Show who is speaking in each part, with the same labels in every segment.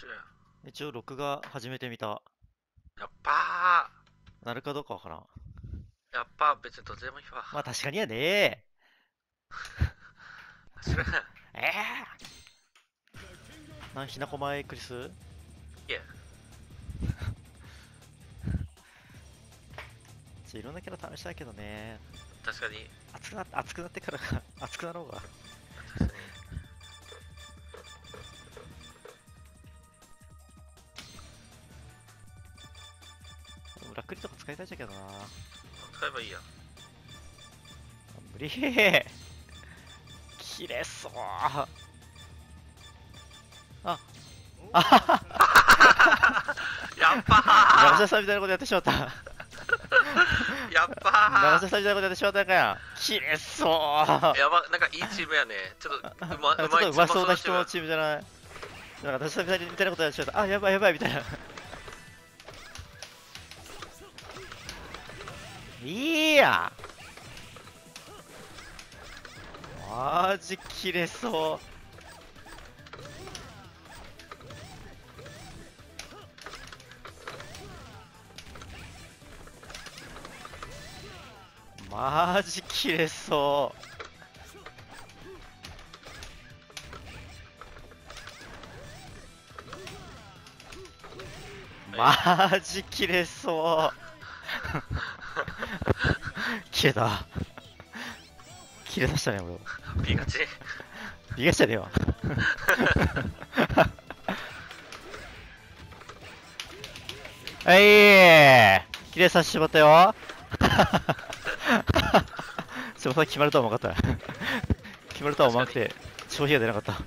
Speaker 1: ちょや。
Speaker 2: 一応録画始めてみた。
Speaker 1: やっぱ
Speaker 2: なるかどうかわからん。
Speaker 1: やっぱ別にどっちでもいいわ。
Speaker 2: まあ確かにやね
Speaker 1: 知らん。
Speaker 2: ひなこ前クリス
Speaker 1: いや、
Speaker 2: いろんなキャラ試したいけどね。
Speaker 1: 確かに。
Speaker 2: 熱くなってからが、熱くなろうが。
Speaker 1: 確かに。
Speaker 2: ラックリとか使いたいんだけどな。
Speaker 1: 使えばいいや。
Speaker 2: 無理切れそう。あ
Speaker 1: やっぱ
Speaker 2: 長瀬さんみたいなことやってしまった。
Speaker 1: やっぱ
Speaker 2: 長瀬さんみたいなことやってしまったんかや。切れそう。
Speaker 1: やば、なんかいいチームやね。ちょっと
Speaker 2: ちょっとうまそうな人のチームじゃない。なんか私みたいなことやってしまった。あ、やばいやばいみたいな。いいやマジ切れそう。マジ切れそう。マジ切れそう切れた切れさしたね俺
Speaker 1: ピカチ
Speaker 2: ビガしたねえわ切れさせてもらったよすいません決まるとは思わなかった決まるとは思わなくて消費が出なかった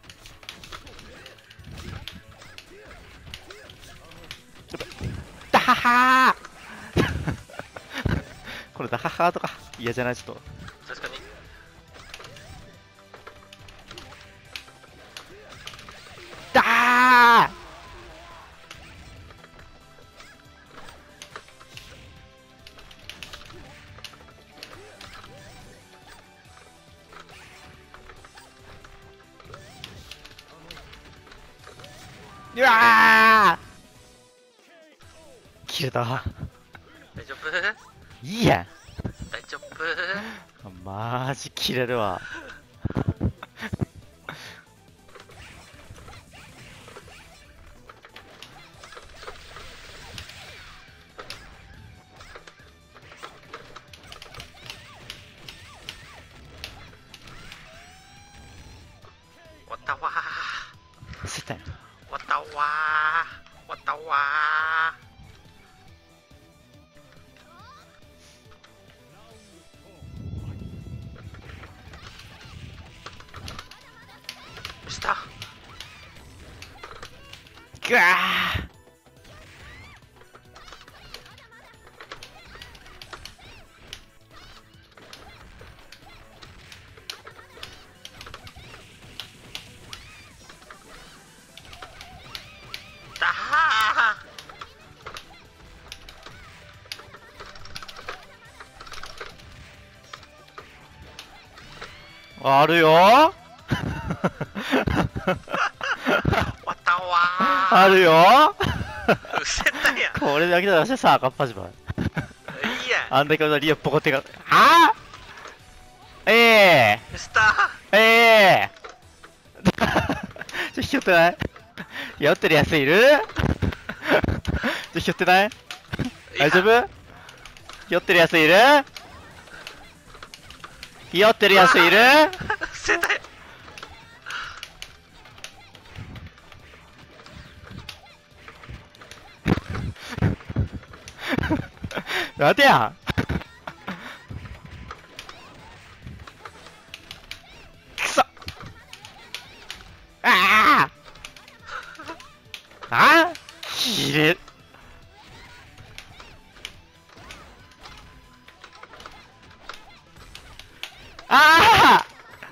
Speaker 2: ダハハーこれダハハーとか嫌じゃないちょっと
Speaker 1: 確かに。
Speaker 2: ダーうわー切れた
Speaker 1: 大丈夫
Speaker 2: いいやん
Speaker 1: 大丈夫
Speaker 2: マジ切れるわ
Speaker 1: 終わったわー。
Speaker 2: せたんや
Speaker 1: 終わったわー。終わったわー。した
Speaker 2: ぐわ
Speaker 1: だは
Speaker 2: ーあるよー
Speaker 1: 終わったわー。
Speaker 2: あるよー
Speaker 1: うせたやん。
Speaker 2: これだけだしてさ赤っ端じまい
Speaker 1: いいやん。
Speaker 2: あんだけリアポコってかあーえ
Speaker 1: した
Speaker 2: ひょってない酔ってるやついるひょってない大丈夫酔ってるやついる酔ってるやついる
Speaker 1: せたやん。
Speaker 2: 待てやくそああ切れああ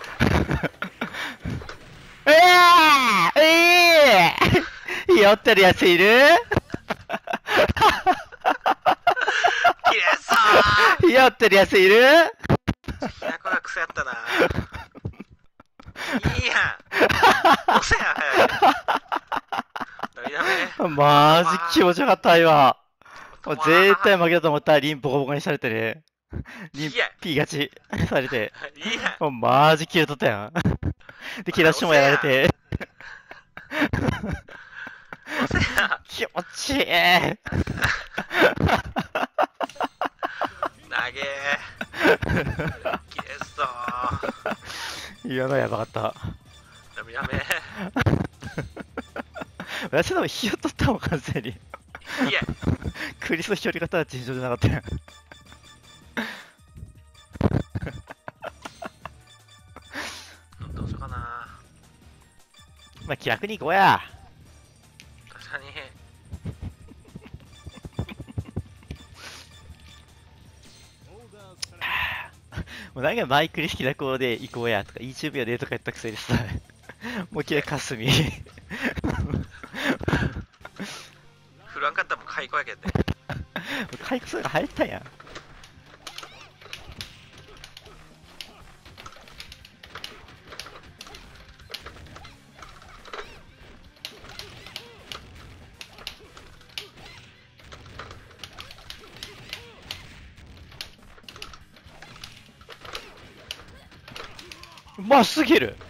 Speaker 2: 酔ってるやついる
Speaker 1: きれいそう
Speaker 2: 酔ってるやついる
Speaker 1: ー。ひなこが癖やったな。いいやん。押せや、早い。
Speaker 2: マジ気持ちよかった今。もう絶対負けたと思ったらリンボコボコにされてね。リン
Speaker 1: いや
Speaker 2: ピー勝ちされて。
Speaker 1: いや
Speaker 2: もうマジキレとったやん。で、キラッシュもやられて。
Speaker 1: おせや
Speaker 2: 気持ちいい。
Speaker 1: 投げーキレスト
Speaker 2: 今のやばかった。
Speaker 1: ダメダメ
Speaker 2: 私でも火を取ったもん完全に。
Speaker 1: いや
Speaker 2: クリスの飛距離方は尋常じゃなかったやん。
Speaker 1: どうしようかな。
Speaker 2: まあ気楽に行こうや。
Speaker 1: 確かに
Speaker 2: もうなんかマイクリ好きな子で行こうやとか YouTube やでとか言ったくせにさ、もうきれいかすみ。
Speaker 1: 振らんかったらもう開口やけんね。
Speaker 2: 回復数が入ったやん。うますぎる。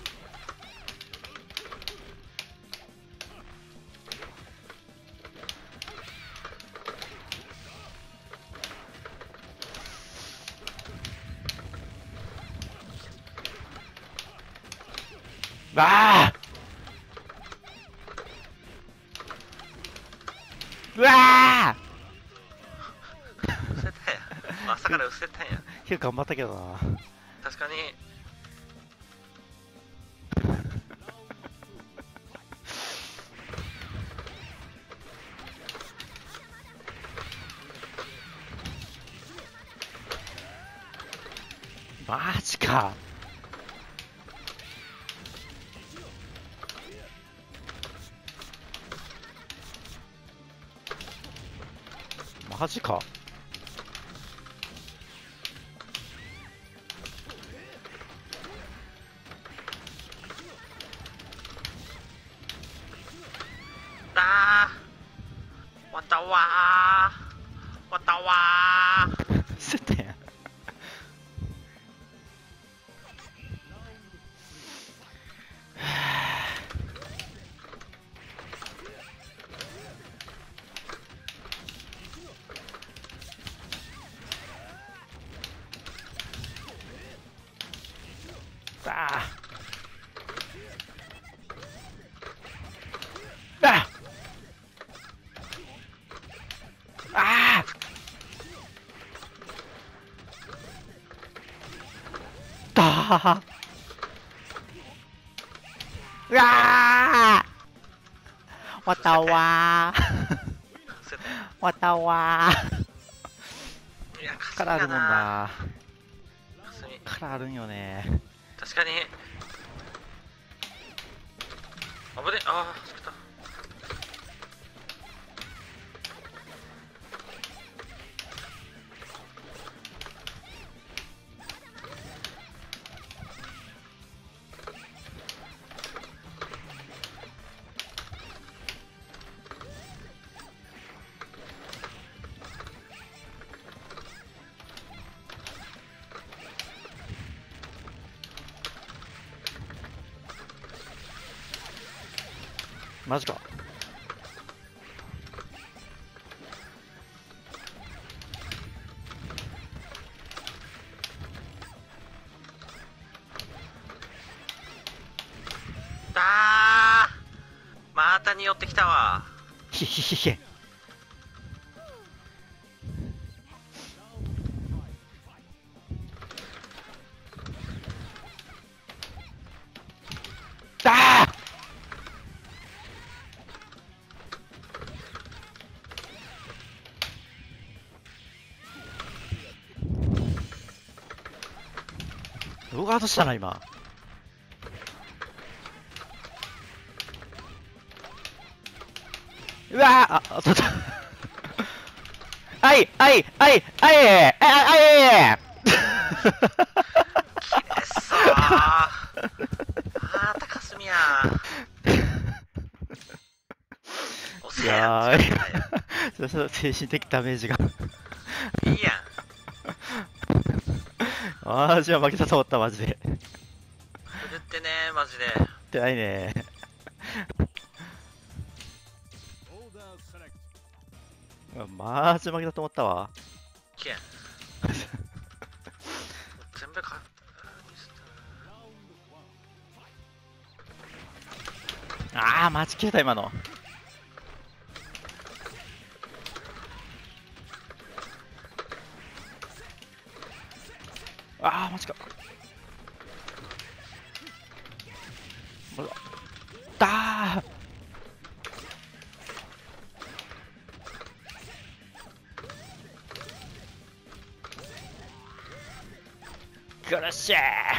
Speaker 2: わあ、うわあ、
Speaker 1: 伏せたんや。朝から伏せたんや。
Speaker 2: 結構頑張ったけどな。
Speaker 1: 確かに。
Speaker 2: マジか。マジか。
Speaker 1: だーわたわーわたわー
Speaker 2: せてん。ああああだうわーわたわー
Speaker 1: 伏せた。
Speaker 2: わたわ
Speaker 1: いや、
Speaker 2: ー
Speaker 1: かすみ
Speaker 2: からあるもん
Speaker 1: やな。
Speaker 2: な。
Speaker 1: かすみ。
Speaker 2: からあるんよね。
Speaker 1: 確かに。危ね。ああ、作った。
Speaker 2: マジか。
Speaker 1: だーまたに寄ってきたわ。
Speaker 2: ひひひひ。ああ動画としたな今。うわーあ、あ、そうだ。あい、あい、あい、あい、あい、あい、
Speaker 1: きれっそーまたかすみやー。お
Speaker 2: や
Speaker 1: ん。
Speaker 2: ーそう精神的ダメージが
Speaker 1: いいやん。
Speaker 2: マジは負けたと思ったマジで
Speaker 1: 振るってねマジで。
Speaker 2: ってないねマジ負けたと思ったわ
Speaker 1: けん全部か
Speaker 2: ああマジ切れた今のああマジかだー苦しい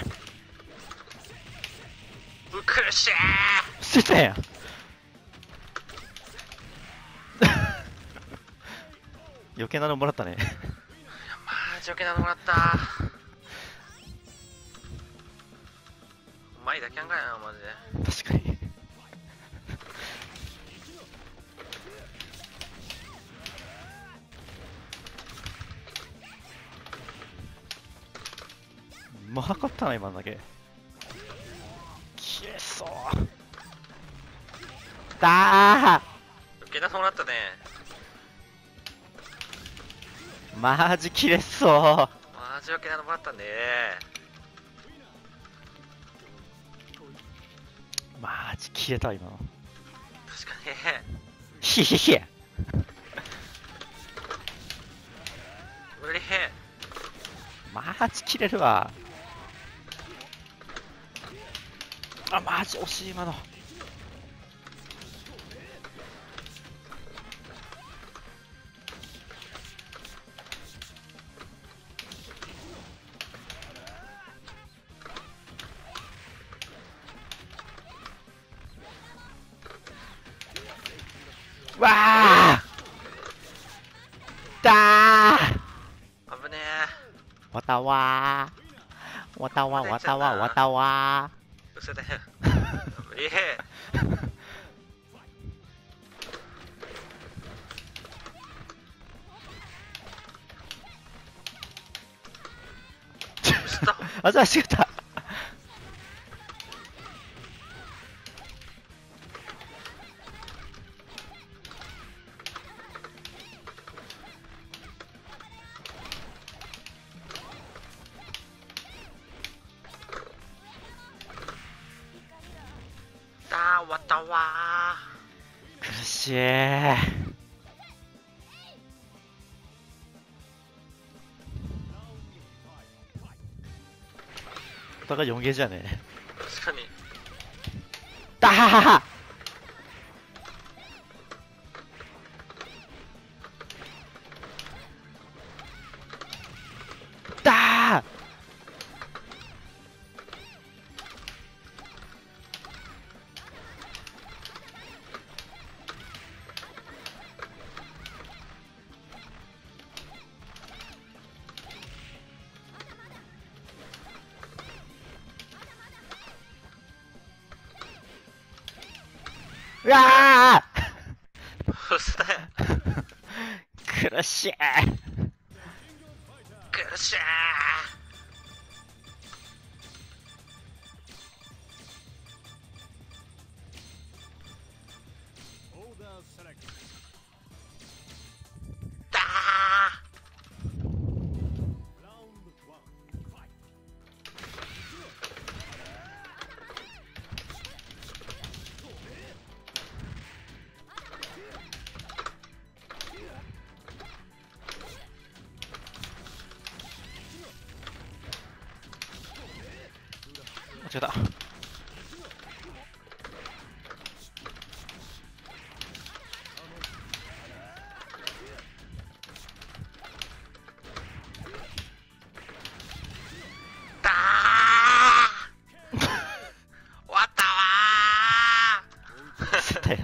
Speaker 1: 苦しい
Speaker 2: してたやん余計なのもらったね
Speaker 1: マジ余計なのもらったうまいだけやんかいなマジで。
Speaker 2: 確かにうまかったな今のだけ消えそうだ
Speaker 1: 余計なのもらったね。
Speaker 2: ーマジ切れそう
Speaker 1: マジ余計なのもらったね。
Speaker 2: マジ切れた今の
Speaker 1: 確かにね。
Speaker 2: ヒヒヒ
Speaker 1: 無理へん。
Speaker 2: マジ切れるわあマジ惜しい今のわあだー
Speaker 1: 危ね
Speaker 2: わたわーわたわわたわわたわ
Speaker 1: え。嘘だよ。無理へん。
Speaker 2: あじゃあ違った
Speaker 1: 終わったわ
Speaker 2: 苦しいお互い4ゲーじゃねえ
Speaker 1: 確かに。
Speaker 2: だはははだーうわ
Speaker 1: 嘘だよ。
Speaker 2: ー苦しい
Speaker 1: 苦しい。だ
Speaker 2: 間違えた
Speaker 1: だ終わったわ
Speaker 2: してたよ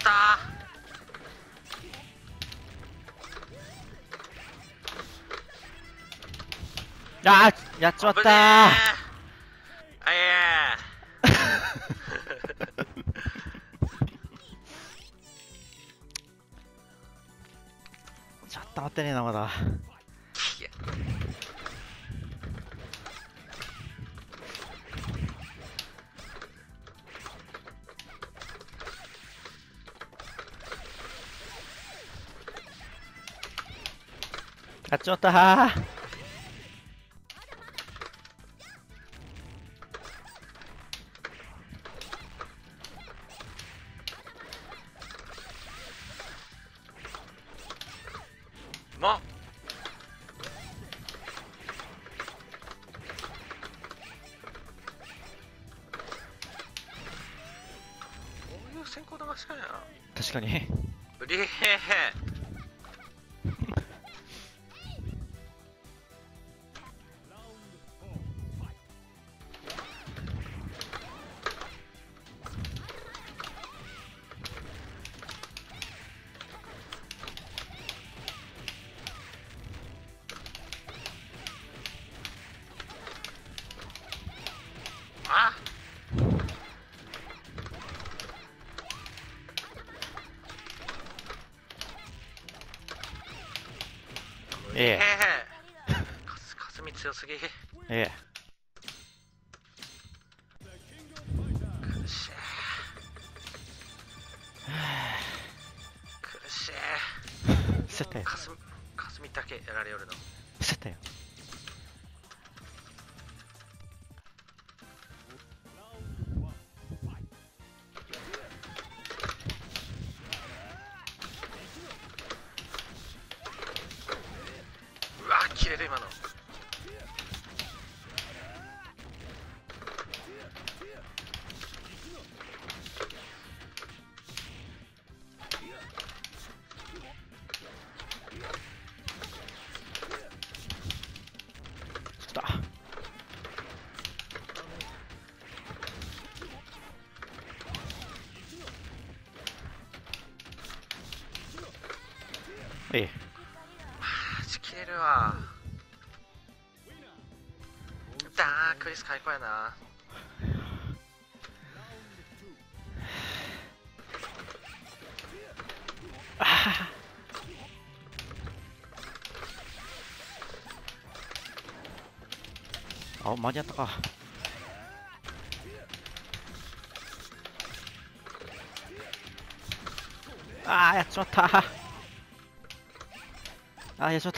Speaker 1: った
Speaker 2: あー、やっちまったー。
Speaker 1: 危ねえ。
Speaker 2: ちょっと待ってねえな、まだ。やっちまったー。
Speaker 1: もうこういう先行流しかや。
Speaker 2: 確かに。
Speaker 1: うりへへ。あ
Speaker 2: ええ
Speaker 1: かすみ強すぎ。
Speaker 2: ええ。
Speaker 1: 苦しい苦しい。
Speaker 2: せったよ。
Speaker 1: かすみだけやられよるの。
Speaker 2: せったよ。
Speaker 1: うわ切れる今の。
Speaker 2: ちょっと。ええ。
Speaker 1: 切れるわ。だークリス最高やな。
Speaker 2: あ、間に合ったか。あー、やっちまった。あー、やっちまった。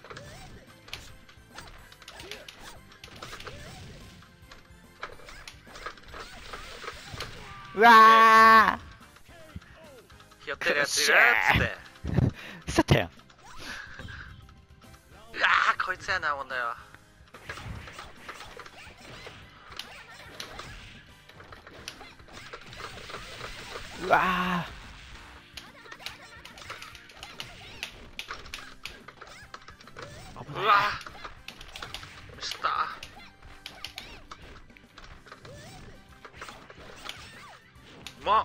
Speaker 2: うわ
Speaker 1: ひよってるやついるっつって。
Speaker 2: ー、せったよ。
Speaker 1: うわーこいつやな問題は。
Speaker 2: うわー、危ない。
Speaker 1: うわーミスった。もう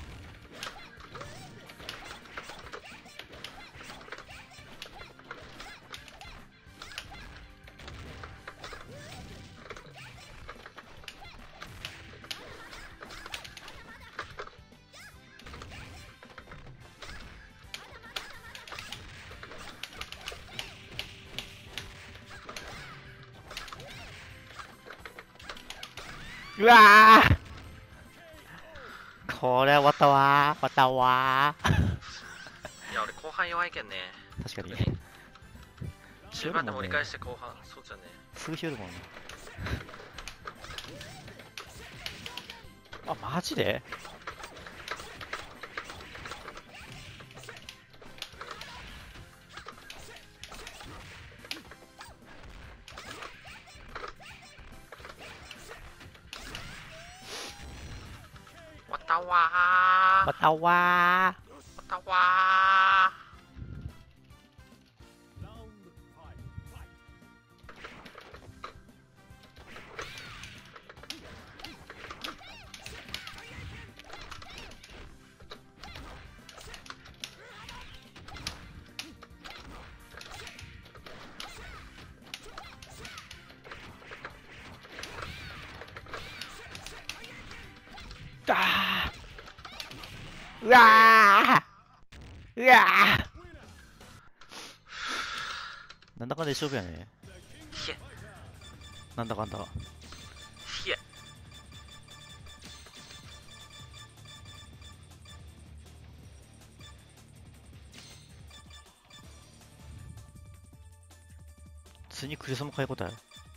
Speaker 2: うわー、これ終わったわー、終わったわ
Speaker 1: いや俺後半弱いけんね。
Speaker 2: ー。確かに。
Speaker 1: 中盤で盛り返して後半そうじゃね。
Speaker 2: 数ひよるもんね。あ、マジで？
Speaker 1: 終わったわー
Speaker 2: 終わったわ
Speaker 1: 終わったわ
Speaker 2: あーうわーうわーなんだかんだで勝負やね。
Speaker 1: ひえ
Speaker 2: なんだかんだ。
Speaker 1: ひえ。
Speaker 2: ついにクリスも買い答え。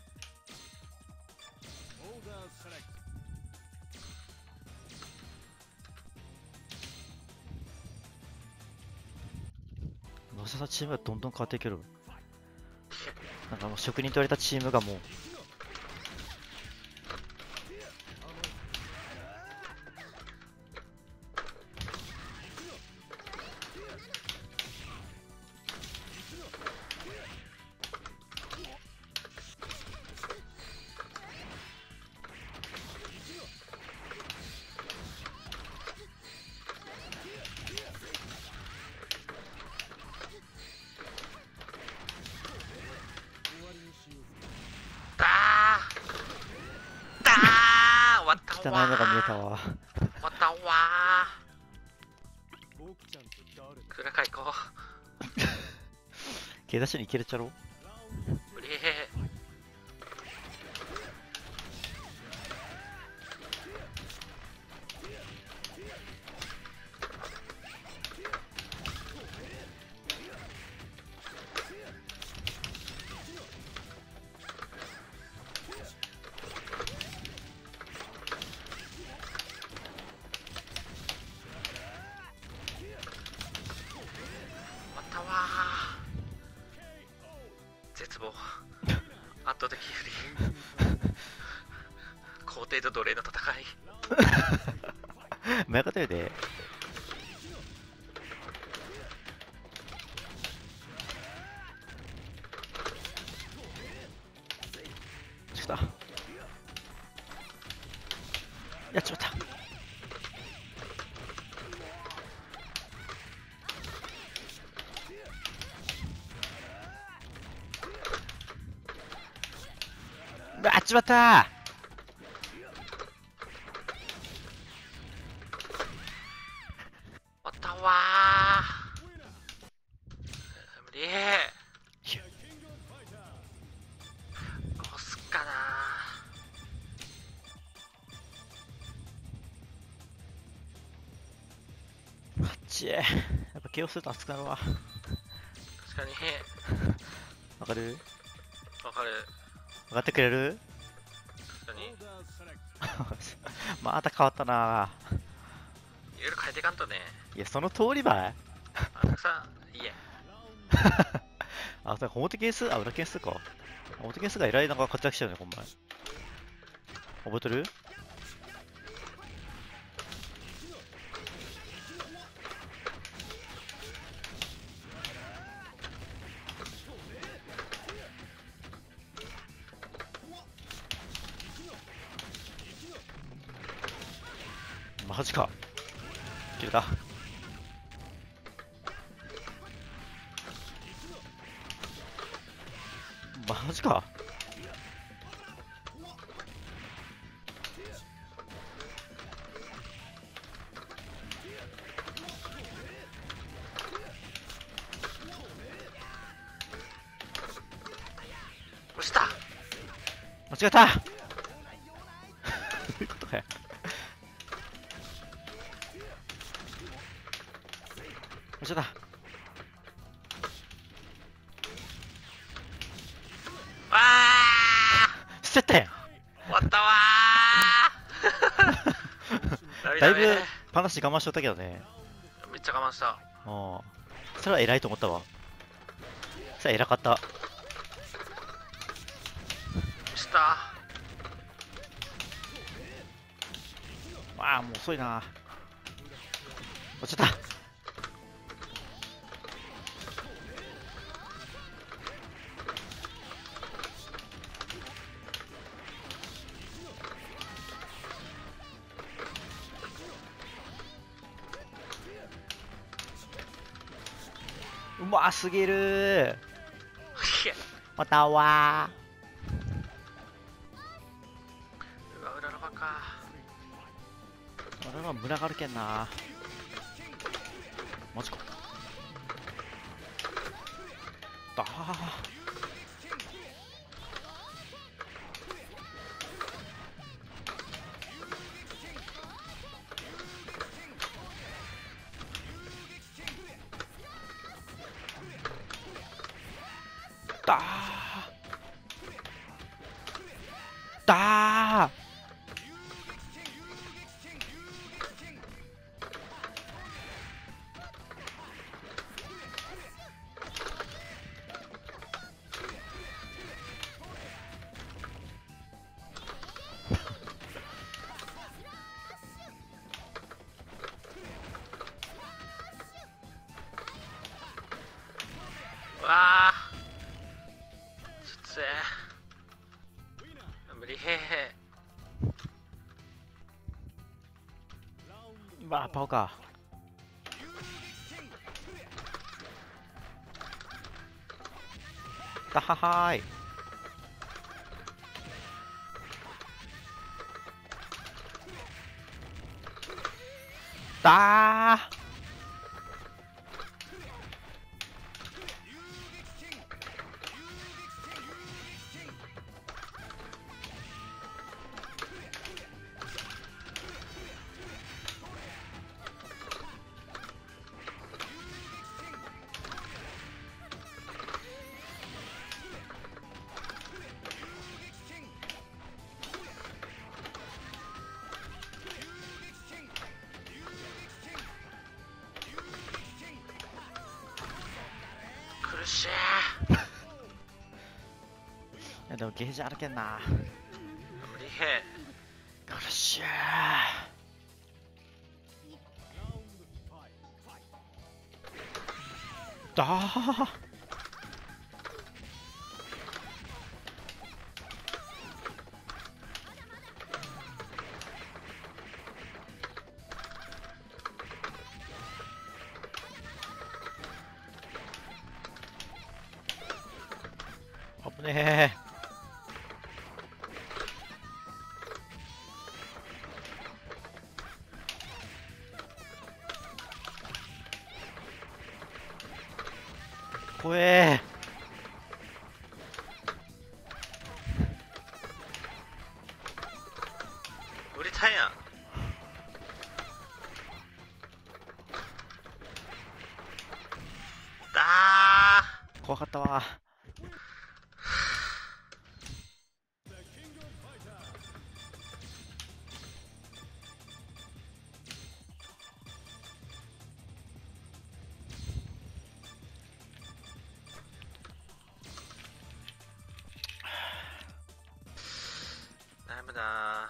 Speaker 2: どうせさチームがどんどん変わっていける。なんかもう職人と言われたチームがもう
Speaker 1: だーだー終わったわー。
Speaker 2: 汚いのが見えたわ。
Speaker 1: 終わったわー。クラカ行こ
Speaker 2: K ダッシュに行けるっちゃろ。
Speaker 1: う。うり終わったわー。絶望。圧倒的有利。高低と奴隷の戦い。
Speaker 2: 前方よで。ちょっと。やっちまった。やっちまったー。
Speaker 1: 終わったわー。無理どうすっかな
Speaker 2: あっちやっぱ KO すると熱くなるわ。
Speaker 1: 確かに。
Speaker 2: わかる
Speaker 1: わかる。
Speaker 2: 分かってくれる
Speaker 1: 確かに。
Speaker 2: また変わったな。
Speaker 1: いろいろ変えていかんとね。
Speaker 2: いや、その通りばい。
Speaker 1: たくさん、いいえ。
Speaker 2: あ、それ表係数、あ、裏係数か。表係数が偉いのが活躍しちゃうね、こん前。覚えてるマジか。切れた。マジか。
Speaker 1: 押した。
Speaker 2: 間違えた。どういうことかよ。間違えた。
Speaker 1: わー。
Speaker 2: 捨てたやん。
Speaker 1: 終わったわー。
Speaker 2: だいぶパナシ我慢しとったけどね。
Speaker 1: めっちゃ我慢した。
Speaker 2: うん。それは偉いと思ったわ。それは偉かった。
Speaker 1: 押した。
Speaker 2: ああ、もう遅いな。落ちちゃった。うますぎるー。またわ
Speaker 1: うわ、裏のバカ。
Speaker 2: 俺は群がるけんな。マジか。ああ。だーだー。
Speaker 1: うわーきつい。無理へへ。
Speaker 2: まあパオか。だははーい。だー。
Speaker 1: 苦しい。
Speaker 2: いやでもゲージあるけんな。
Speaker 1: 無理へ。
Speaker 2: 苦しい。だー。危ねえ。怖え。
Speaker 1: 売りたいやん。だ
Speaker 2: 怖かったわ。
Speaker 1: 悩むな。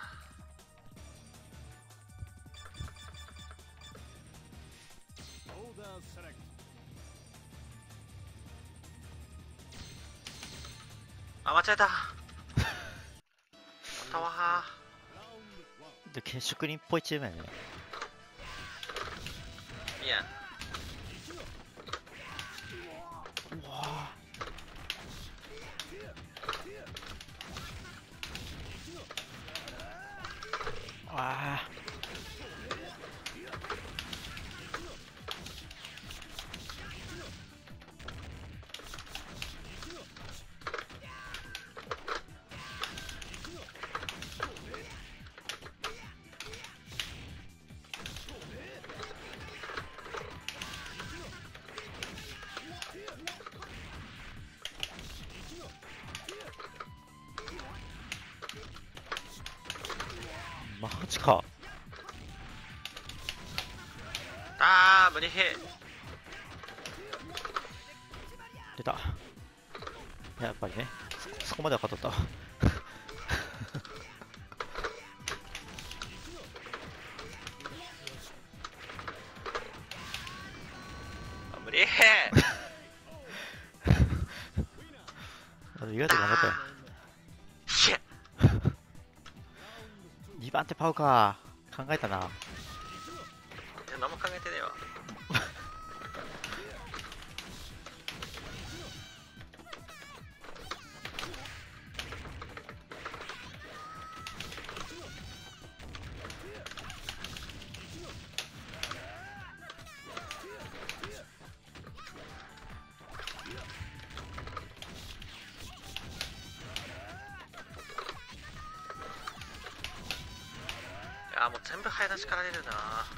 Speaker 1: あ、間違えた。たわ
Speaker 2: で、建職人っぽいチームやね。
Speaker 1: ー。いや、
Speaker 2: うわあ。あマジか。
Speaker 1: あー、無理へ。
Speaker 2: 出た。やっぱりね、そこまでは勝っとった。
Speaker 1: あ、無理へ。
Speaker 2: 意外と頑張ったよ。
Speaker 1: ひえ。
Speaker 2: 2番手パウか。考えたな。
Speaker 1: いや、何も考えてねえわ。 あーもう全部早出しかられるな。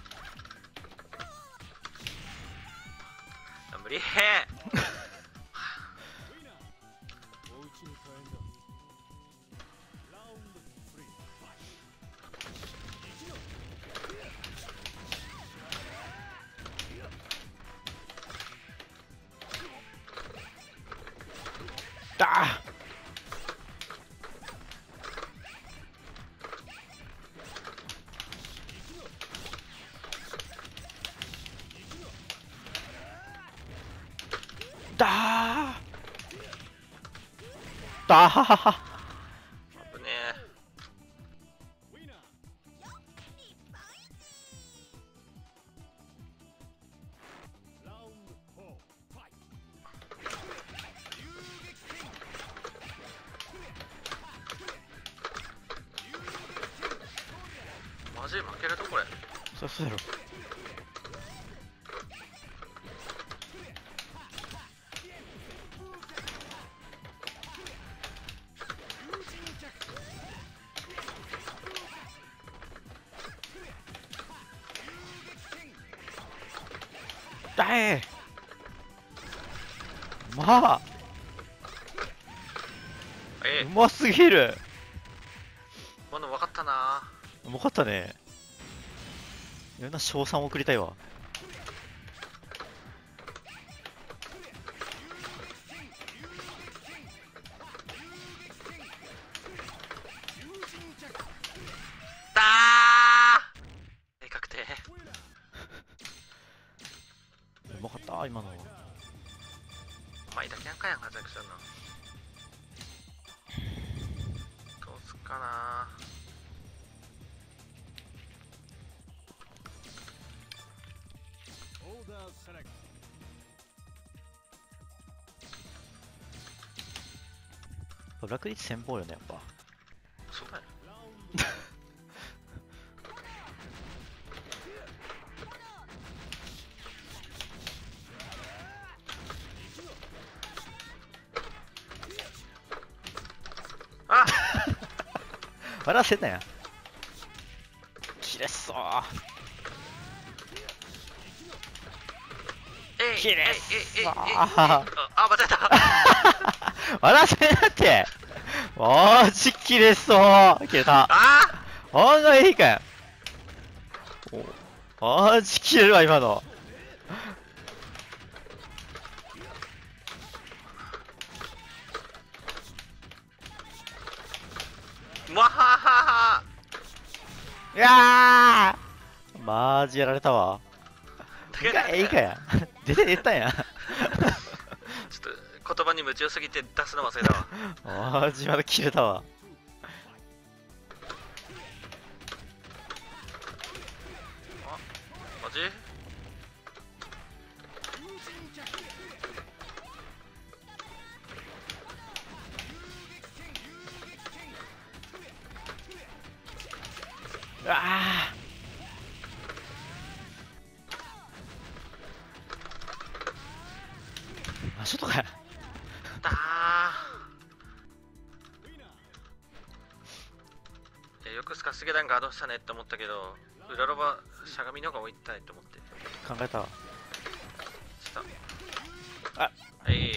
Speaker 1: 無理へ
Speaker 2: だだははは。
Speaker 1: 危ねえ。マジ負けるとこれ。
Speaker 2: そうやろ。だえまあうますぎる。
Speaker 1: 今の分かったな。
Speaker 2: うまかったね。いろんな賞賛を送りたいわ。
Speaker 1: だーでかくて
Speaker 2: うまかった今の。
Speaker 1: お前だけやんかやん活躍するの。どうすっかな。
Speaker 2: 楽率先方よねやっぱ。
Speaker 1: そうだよ。あ
Speaker 2: 笑わせんなや。切れそう。切れそう。
Speaker 1: あ、間違えた。
Speaker 2: 笑わせんなって。マジ切れそう。切れた。
Speaker 1: あ
Speaker 2: 案外いいかよ。マジ切れるわ今の。
Speaker 1: わははは。
Speaker 2: いやーマジやられたわ。いいかや。出たんや。
Speaker 1: ちょっと言葉に夢中すぎて出すの忘れたわ。
Speaker 2: マジまだ切れたわ。
Speaker 1: マジ
Speaker 2: うわああ、ショットかよ。
Speaker 1: だー。よくスカスケダンガードしたねって思ったけど、裏ロバしゃがみの方が置いたいと思って
Speaker 2: 考えたわ。
Speaker 1: した
Speaker 2: あ
Speaker 1: はい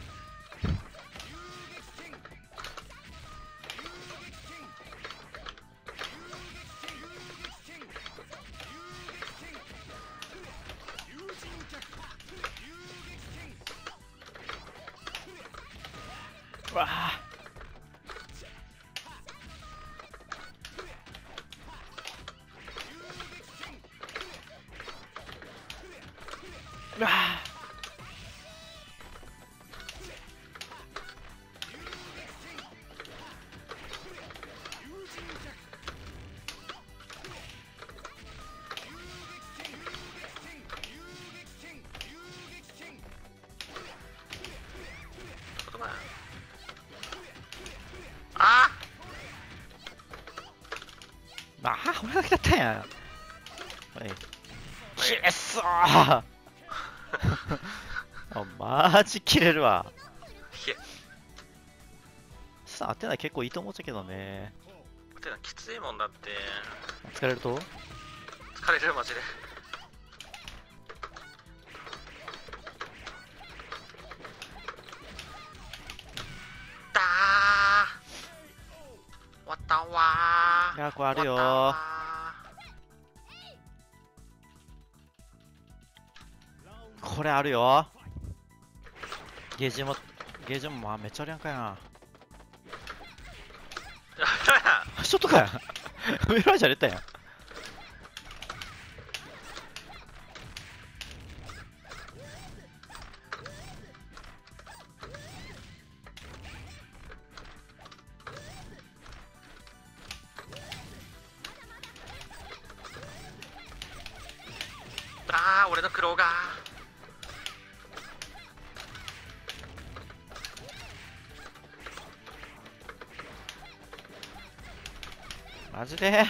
Speaker 2: うわあうわあああ、俺だけだったんや。はい。切れそうあ、マジ切れるわ。
Speaker 1: ひえ
Speaker 2: さあ、当てない結構いいと思っちゃけどね。
Speaker 1: ってのはきついもんだって。
Speaker 2: 疲れると
Speaker 1: 疲れるマジで。だー、終わったわー。
Speaker 2: いや、これあるよ
Speaker 1: 終わったわ
Speaker 2: これあるよゲージもまあめっちゃあるやんかや
Speaker 1: ー。
Speaker 2: んショットかやんメラじゃ出たやん
Speaker 1: あー、俺の苦労が。
Speaker 2: マジで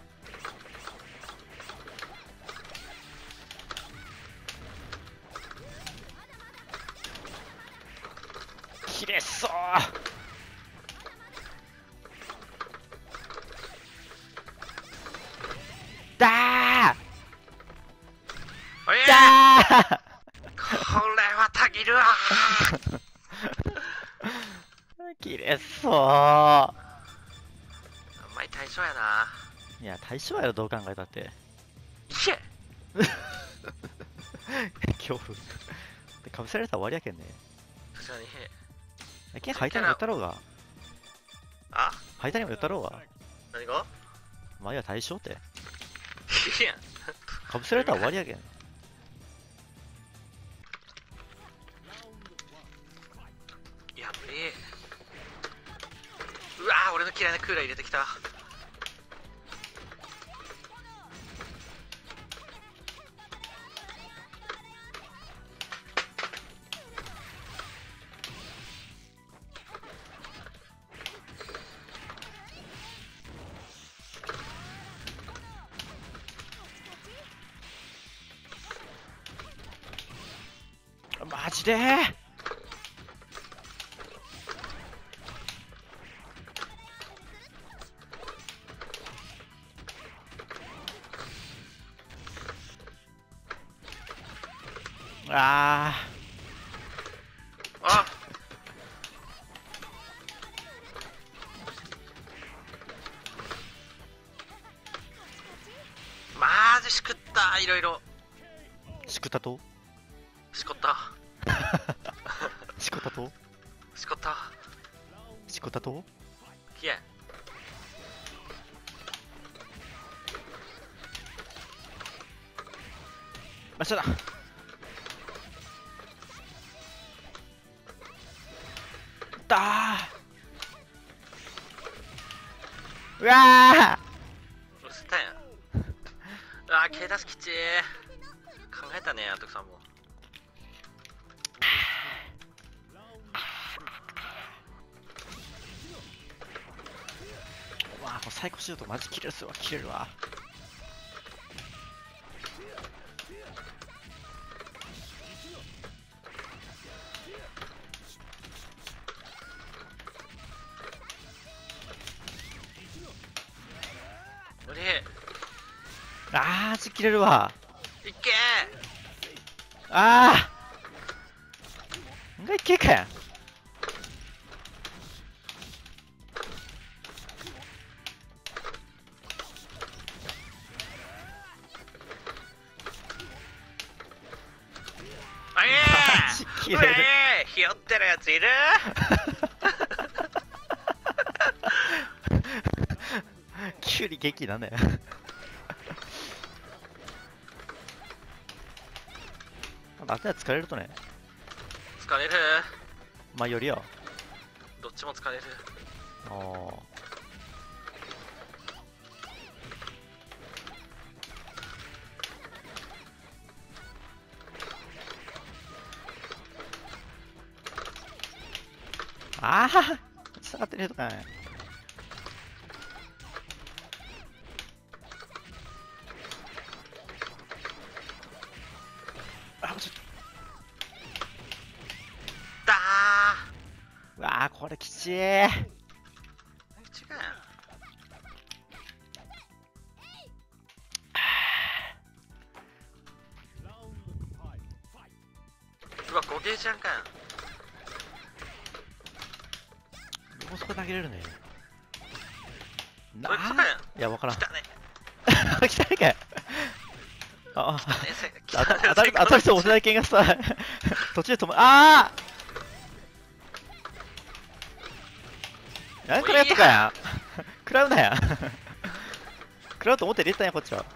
Speaker 2: 切れそうだ
Speaker 1: おい
Speaker 2: ーだー
Speaker 1: これはたぎるわ
Speaker 2: 切れそ
Speaker 1: あんまり対象やな。
Speaker 2: ういや対象やろどう考えたって
Speaker 1: いえ
Speaker 2: 恐怖でかぶせられたら終わりやけんね
Speaker 1: 確かに。
Speaker 2: 剣履いたにも言ったろうが
Speaker 1: あ、
Speaker 2: 履いたにも言ったろうが
Speaker 1: 何が
Speaker 2: まあいや対象って
Speaker 1: いや
Speaker 2: かぶせられたら終わりやけん
Speaker 1: やっべえ。うわー、俺の嫌いなクーラー入れてきた。
Speaker 2: マジであ
Speaker 1: あ、マジしくった、いろいろ
Speaker 2: ーしくったと
Speaker 1: しこった
Speaker 2: しこったと
Speaker 1: しこった
Speaker 2: しこったと
Speaker 1: ひえ。
Speaker 2: あ、そうだだーうわ
Speaker 1: うせたやん。あー、K出すきちー。考えたね、あとくさんも。
Speaker 2: ーわあ、これ最高シュートマジ切れるっすわ、切れるわ
Speaker 1: 無理。
Speaker 2: あー、マジ切れるわ
Speaker 1: いけ
Speaker 2: あーがいけかやん
Speaker 1: ー。あ
Speaker 2: マジ切れる
Speaker 1: ひよってるやついる
Speaker 2: キュウリ元気なんだよあとは疲れるとね
Speaker 1: 疲れる。
Speaker 2: まあよりよ
Speaker 1: どっちも疲れる。
Speaker 2: あああ下がってるとかねあちょっ
Speaker 1: だ
Speaker 2: とうわあこれきちい
Speaker 1: ー。違うやん。 デーちゃんかん。
Speaker 2: もうそこ投げれるね。
Speaker 1: これクソかやん。
Speaker 2: いや、わからん。
Speaker 1: 来たね。
Speaker 2: 来たねかよ。ああ、
Speaker 1: ねせ来
Speaker 2: 当
Speaker 1: たね
Speaker 2: たりそう、押せない剣がさ、途中で止ま、ああなんかやっとかやん。食らうなや。食らうと思って入れたんや、こっちは。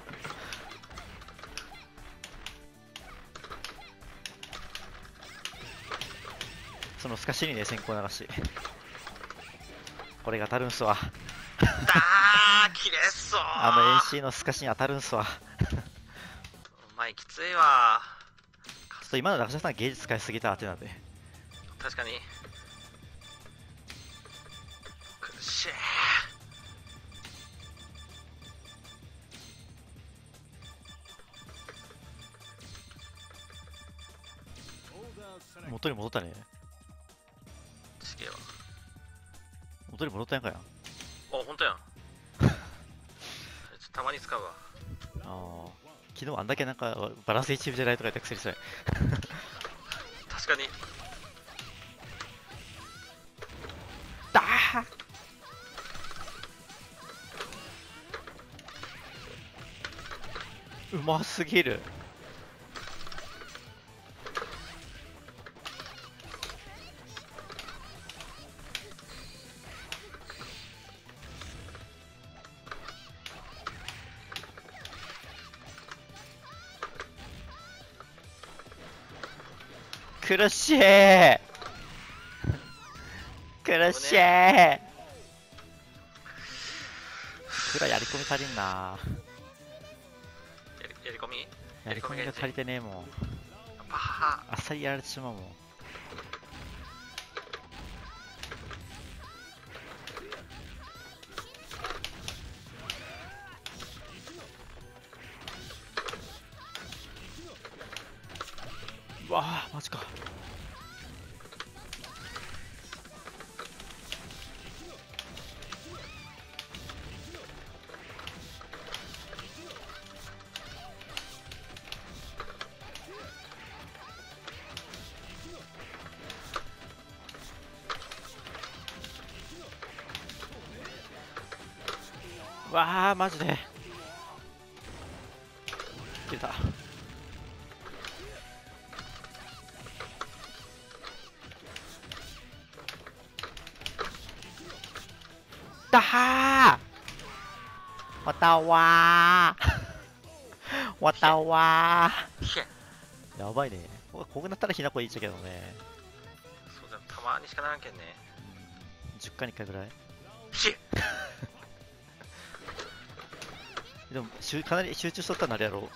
Speaker 2: その透かしにね、先行流し。これが当たるんすわ。
Speaker 1: 切れそう。
Speaker 2: NC の透かしに当たるんすわ。
Speaker 1: お前きついわ。
Speaker 2: ちょっと今の中島さん芸術使いすぎたってなんで。
Speaker 1: 確かに。苦しい。
Speaker 2: 元に戻ったね。
Speaker 1: ちげえわ。
Speaker 2: 元に戻ったんやんかや。
Speaker 1: お、ほんとやん。たまに使うわ。
Speaker 2: ああ。昨日あんだけなんかバランス一部じゃないとか言ったくせにそれ。
Speaker 1: 確かに。
Speaker 2: だーうますぎる。苦しい苦しいくらやり込み足りんな。
Speaker 1: やり込み
Speaker 2: やり込みが足りてねえもん。
Speaker 1: パハ
Speaker 2: あっさりやられてしまうもん。うわあマジか。わあマジで切れた。だはーわたわーわたわ
Speaker 1: ひえ。
Speaker 2: ーやばいね。ここなったらひなこいいっちゃけどね。
Speaker 1: そうだ、たまにしかならんけんね。
Speaker 2: 10回に1回ぐらい。
Speaker 1: ひえ。
Speaker 2: でもかなり集中しとったらなるやろ。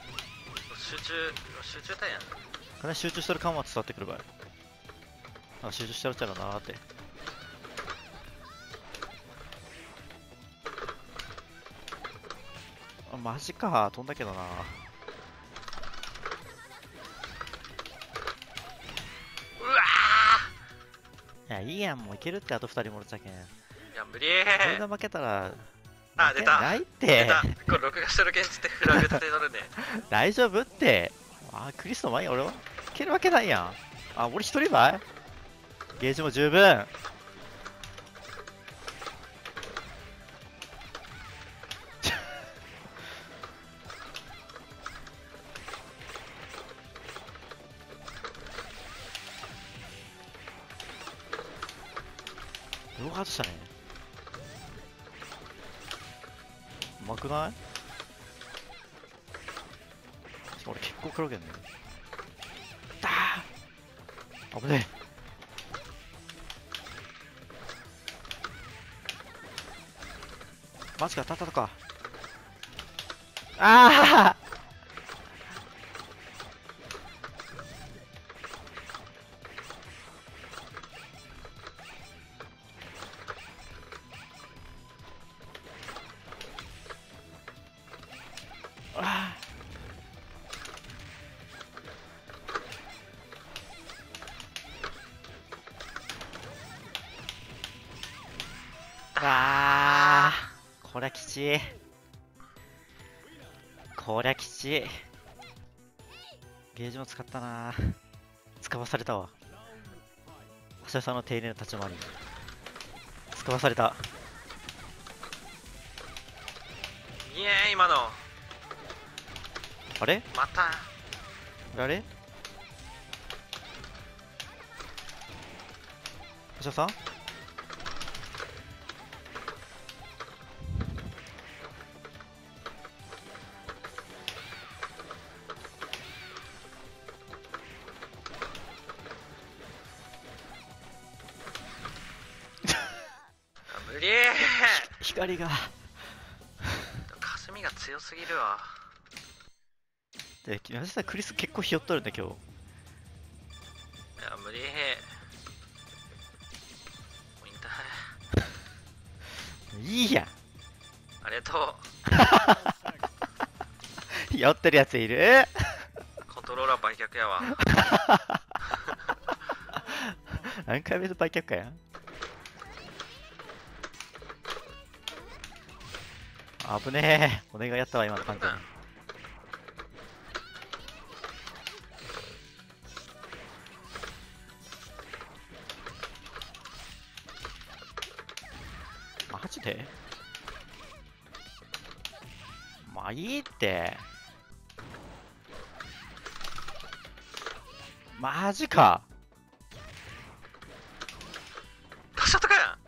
Speaker 1: 集中たやん。
Speaker 2: かなり集中しとる感は伝わってくる場合。あ、集中してるっちゃろうなーって。あ、マジか。飛んだけどな。
Speaker 1: うわ
Speaker 2: いや、いいやん。もういけるって、あと2人もおるっちゃけん。
Speaker 1: ー。いや、無理
Speaker 2: これで負けたら、
Speaker 1: あ、
Speaker 2: 負け
Speaker 1: 出た。
Speaker 2: ないっ
Speaker 1: 出
Speaker 2: て。
Speaker 1: た。これ録画してるけんつってフラグ立てとるね。
Speaker 2: 大丈夫って。あ、クリスの前に俺はいけるわけないやん。あ、俺一人ばいゲージも十分。ローハートしたね。うまくない俺結構食らうけどね。だー危ねえ。マジか、当たったのか。あああーこりゃきちい。こりゃきちい。ゲージも使ったな。使使わされたわ。橋田さんの丁寧な立ち回り。使わされた。
Speaker 1: いえ今の
Speaker 2: あれ
Speaker 1: また
Speaker 2: あれ橋田さん
Speaker 1: 無理
Speaker 2: 光が。
Speaker 1: 霞が強すぎるわ。
Speaker 2: で、橋田さんクリス結構ひよっとるんだ今日。
Speaker 1: いや無理もう引退。
Speaker 2: いいやん。
Speaker 1: ありがと
Speaker 2: ひよってるやついる。
Speaker 1: う。コントローラー売却やわ。
Speaker 2: 何回目の売却かや。危ねえ。お願いやったわ今の完全に。マジでまあいいって。マジか。
Speaker 1: どうしちゃったかや。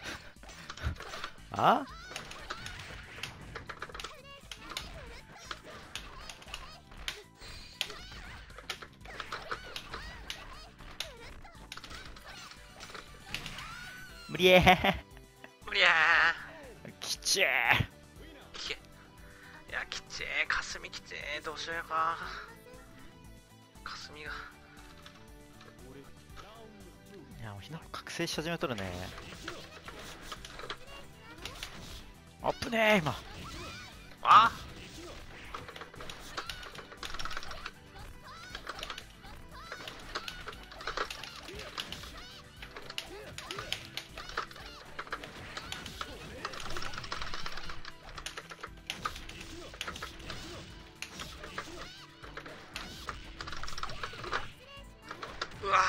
Speaker 2: あ無理え
Speaker 1: 無理や
Speaker 2: きちえ
Speaker 1: ー。いやきちえ霞きちえどうしようやか。霞が
Speaker 2: いやもうひな覚醒し始めとるね。あっぶねえ今。
Speaker 1: あうわ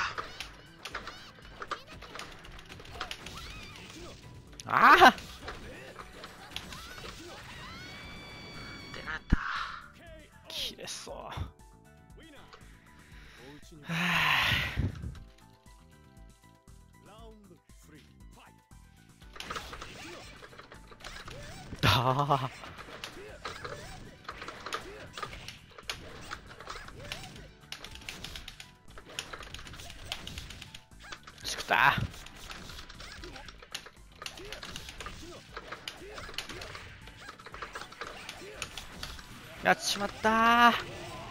Speaker 2: ああ
Speaker 1: 出なった
Speaker 2: 切れそう。はああしくったやっちまったー。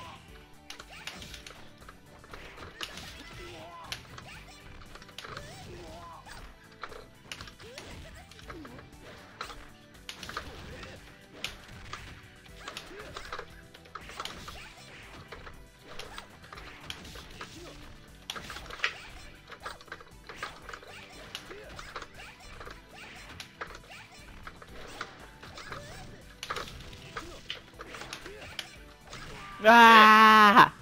Speaker 2: うわ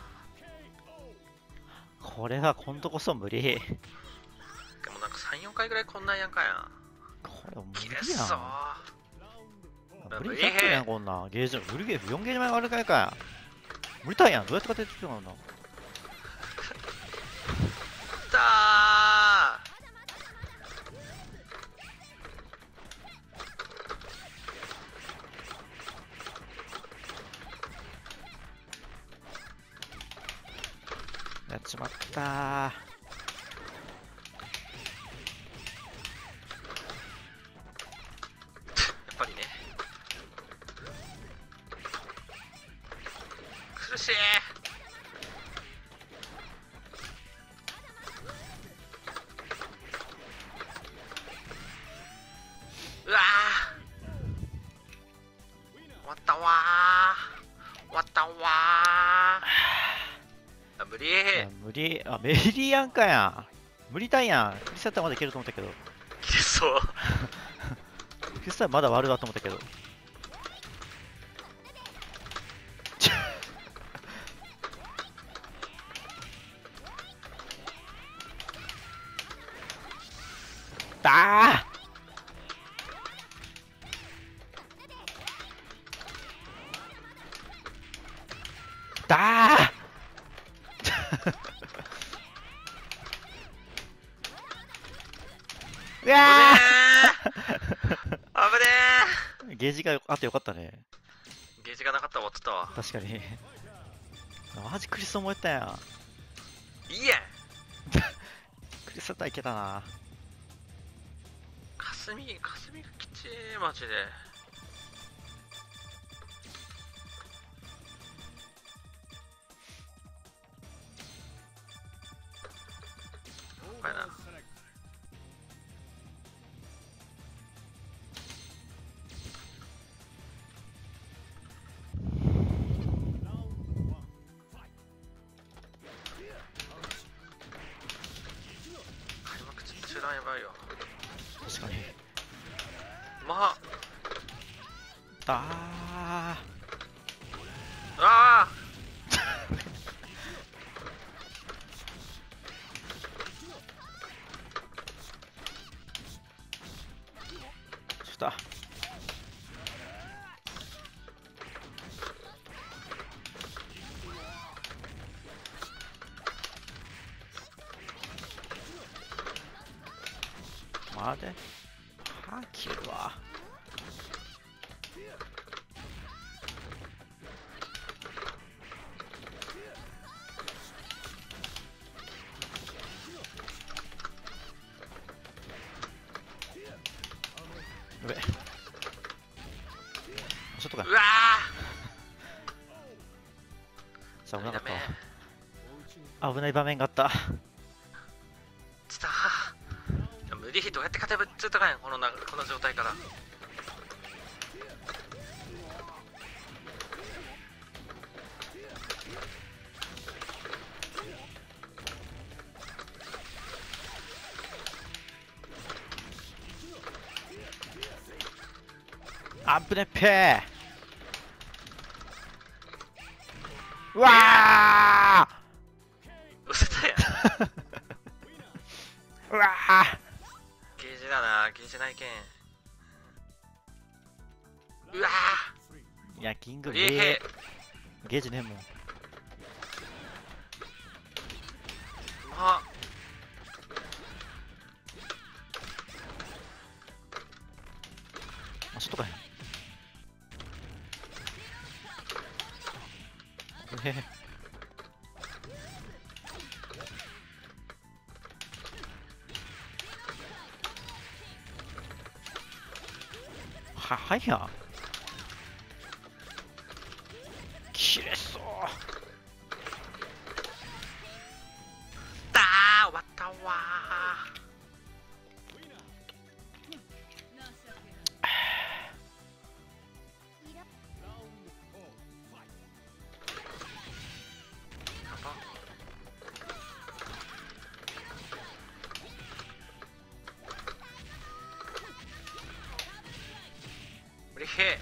Speaker 2: ーこれは今度こそ無理。
Speaker 1: でもなんか3、4回ぐらいこんなんやんかやん。
Speaker 2: これ無理
Speaker 1: 切れそ
Speaker 2: やん。無理だったやんこんなん。ゲージ無理ゲージ4ゲージ前悪かいかや。無理たんやん。どうやって勝ててるの。
Speaker 1: だ
Speaker 2: やっちまったー。
Speaker 1: やっぱりね苦しい。うわー終わったわー終わったわーあ無理
Speaker 2: 無理。あ、メリやんかやん。無理たんやん。クリスタルはまだいけると思ったけど。
Speaker 1: 切れそう
Speaker 2: クリスタルまだ悪だと思ったけど。 だーだーうわ
Speaker 1: 危ね
Speaker 2: ーゲージがあってよかったね。
Speaker 1: ー。ゲージがなかったら終わってたわ。
Speaker 2: 確かに。マジクリスト燃えたやん。
Speaker 1: いいや。
Speaker 2: クリスト体いけたな。
Speaker 1: 霞がきちいマジで。これな。開幕中断やばいよ。
Speaker 2: 確かに。
Speaker 1: まあ、
Speaker 2: だ
Speaker 1: ああ
Speaker 2: ーちょっと。までは切るわ。やべちょっとか
Speaker 1: うわ
Speaker 2: さあ危なかっ
Speaker 1: ダメ
Speaker 2: たわ。危ない場面があった。
Speaker 1: ちった無理どうやって勝てばっつったかやんこの状態から。
Speaker 2: あぶねっぺー。うわ
Speaker 1: うせたやん。
Speaker 2: ーうわ
Speaker 1: ゲージだな、ゲージないけん。うわ
Speaker 2: ーいやキング
Speaker 1: ーえ
Speaker 2: ゲージねえもん。
Speaker 1: ま
Speaker 2: あちょっとかへん。はいやん。切れそう。
Speaker 1: だー終わったわうれへえ。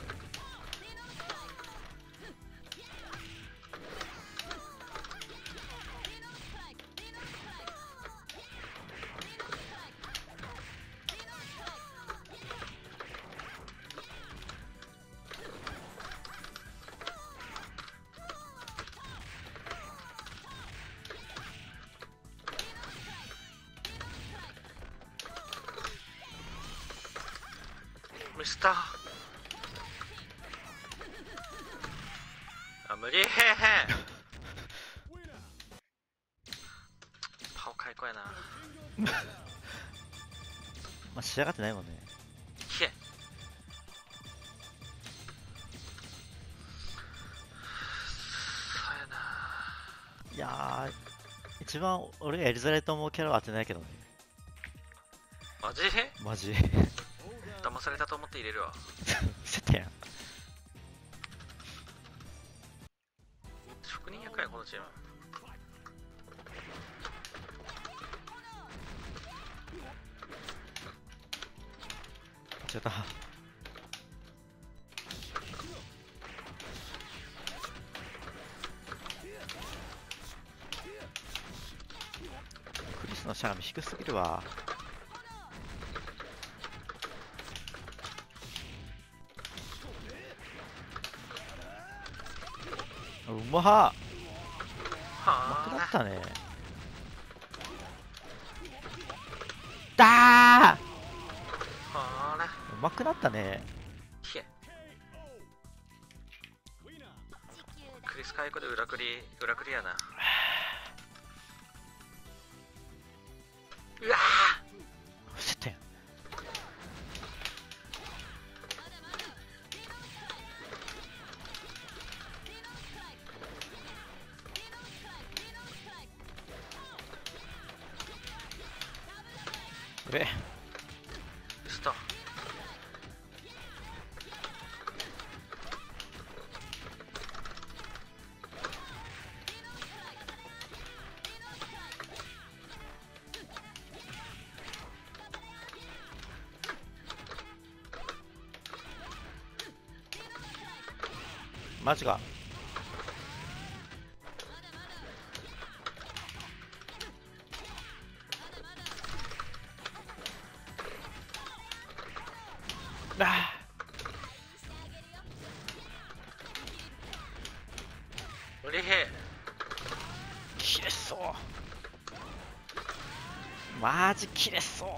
Speaker 1: ミスター無理へへパオ開口やな。
Speaker 2: まあ仕上がってないもんね。
Speaker 1: ひえそうやない
Speaker 2: やー一番俺がやりづらいと思うキャラは当てないけどね。
Speaker 1: マジ
Speaker 2: マジ
Speaker 1: 騙されたと思って入れるわ。
Speaker 2: せてやん。
Speaker 1: 職人役やこのチーム。
Speaker 2: ちょっとクリスのしゃがみ低すぎるわ。 まはうま
Speaker 1: はあ
Speaker 2: くなったね。だー
Speaker 1: はあ
Speaker 2: うまくなったね。
Speaker 1: ひえクリスカイコで裏クリやな。うわ
Speaker 2: 伏せてん。え
Speaker 1: ースト
Speaker 2: マジか。あ
Speaker 1: 無理へ
Speaker 2: 切れそう。マジ切れそう。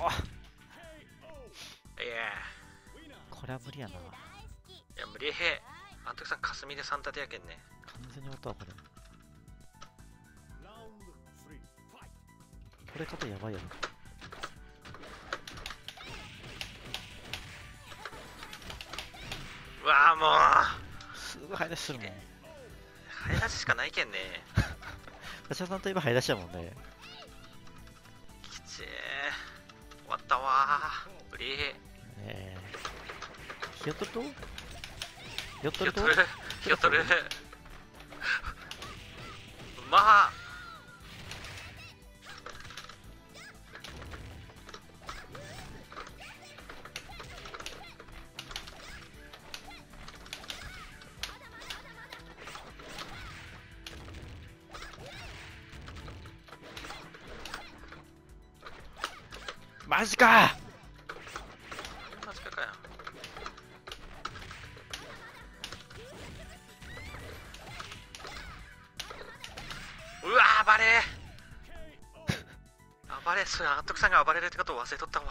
Speaker 1: いや
Speaker 2: これは無理やな。
Speaker 1: いや無理へあんときさん霞で3立てやけんね。
Speaker 2: 完全に音はこれ。これ方やばいやろ。
Speaker 1: うわあも
Speaker 2: すぐ入出しするもん。
Speaker 1: う早出ししかないけんね。
Speaker 2: ガチャさんといえば入出しやもんね。
Speaker 1: きちー終わったわー無理
Speaker 2: ひよっとるとひよっとると
Speaker 1: ひよっとるひよっとるうまー
Speaker 2: マジか。
Speaker 1: マジかかよ。うわー暴れ暴れそれあんとくさんが暴れるってことを忘れとったわ。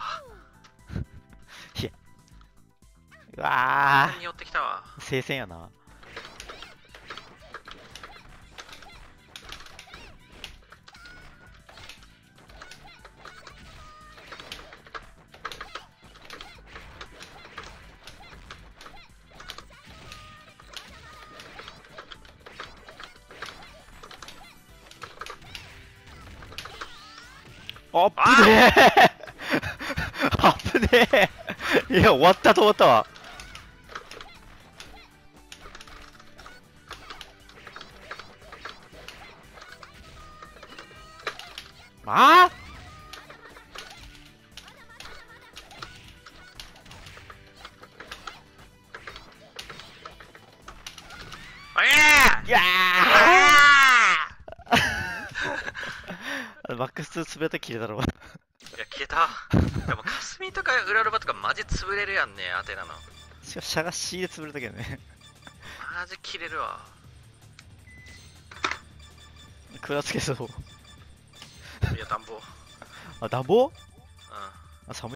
Speaker 2: うわ
Speaker 1: に寄ってきたわ。
Speaker 2: ー聖戦やな。あっぶねえあっぶねえいや終わったと思ったわ。あ
Speaker 1: おい
Speaker 2: いや
Speaker 1: ー
Speaker 2: ーマックス2潰れたら切れだろう。
Speaker 1: いや消えた。でも霞とかウラルバとかマジ潰れるやんねアテナの。
Speaker 2: しかもシャガシーで潰れたけどね。
Speaker 1: マジ切れるわ。
Speaker 2: 食らつけそう。
Speaker 1: いや暖房。
Speaker 2: あ、暖房
Speaker 1: うん
Speaker 2: あ、寒い。